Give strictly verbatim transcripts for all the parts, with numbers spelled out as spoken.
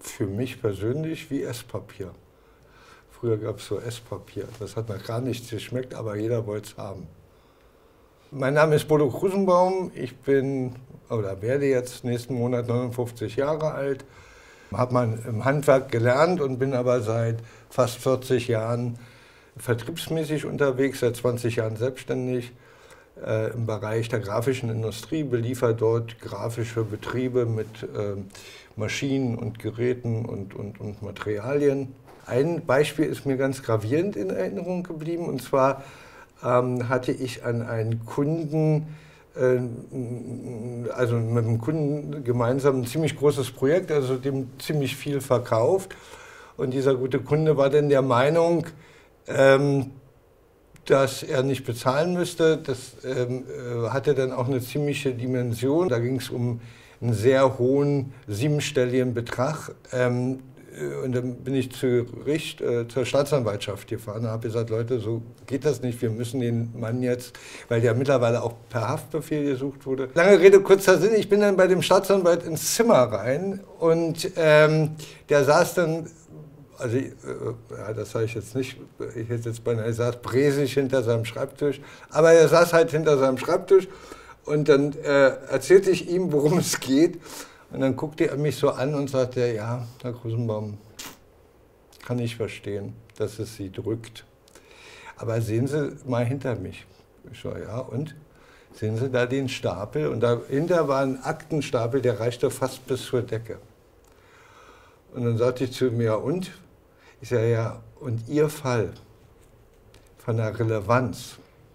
für mich persönlich wie Esspapier. Früher gab es so Esspapier. Das hat nach gar nichts geschmeckt, aber jeder wollte es haben. Mein Name ist Bodo Krusenbaum. Ich bin oder werde jetzt nächsten Monat neunundfünfzig Jahre alt. Habe mal im Handwerk gelernt und bin aber seit fast vierzig Jahren vertriebsmäßig unterwegs, seit zwanzig Jahren selbstständig äh, im Bereich der grafischen Industrie, beliefere dort grafische Betriebe mit äh, Maschinen und Geräten und, und, und Materialien. Ein Beispiel ist mir ganz gravierend in Erinnerung geblieben, und zwar ähm, hatte ich an einen Kunden, äh, also mit einem Kunden gemeinsam ein ziemlich großes Projekt, also dem ziemlich viel verkauft. Und dieser gute Kunde war dann der Meinung, ähm, dass er nicht bezahlen müsste. Das ähm, äh, hatte dann auch eine ziemliche Dimension. Da ging es um einen sehr hohen siebenstelligen Betrag. Ähm, Und dann bin ich zu Gericht, äh, zur Staatsanwaltschaft gefahren und habe gesagt, Leute, so geht das nicht, wir müssen den Mann jetzt, weil der mittlerweile auch per Haftbefehl gesucht wurde. Lange Rede, kurzer Sinn, ich bin dann bei dem Staatsanwalt ins Zimmer rein und ähm, der saß dann, also äh, ja, das sage ich jetzt nicht, ich hätte jetzt beinahe gesagt, bräsig hinter seinem Schreibtisch, aber er saß halt hinter seinem Schreibtisch und dann äh, erzählte ich ihm, worum es geht. Und dann guckte er mich so an und sagte, ja, Herr Krusenbaum, kann ich verstehen, dass es Sie drückt. Aber sehen Sie mal hinter mich. Ich so, ja, und? Sehen Sie da den Stapel? Und dahinter war ein Aktenstapel, der reichte fast bis zur Decke. Und dann sagte ich zu mir, und? Ich sage, ja, und Ihr Fall von der Relevanz,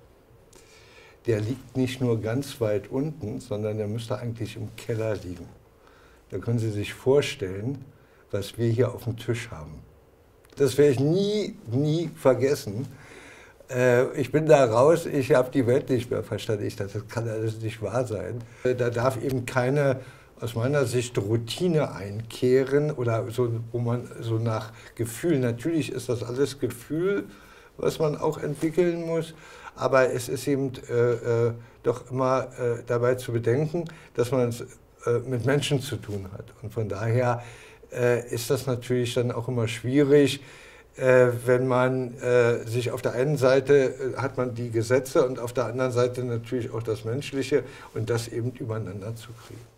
der liegt nicht nur ganz weit unten, sondern der müsste eigentlich im Keller liegen. Da können Sie sich vorstellen, was wir hier auf dem Tisch haben. Das werde ich nie, nie vergessen. Äh, ich bin da raus, ich habe die Welt nicht mehr verstanden. Ich dachte, das kann alles nicht wahr sein. Da darf eben keine, aus meiner Sicht, Routine einkehren oder so, wo man so nach Gefühl, natürlich ist das alles Gefühl, was man auch entwickeln muss, aber es ist eben äh, äh, doch immer äh, dabei zu bedenken, dass man es mit Menschen zu tun hat. Und von daher äh, ist das natürlich dann auch immer schwierig, äh, wenn man äh, sich auf der einen Seite äh, hat man die Gesetze und auf der anderen Seite natürlich auch das Menschliche und das eben übereinander zu kriegen.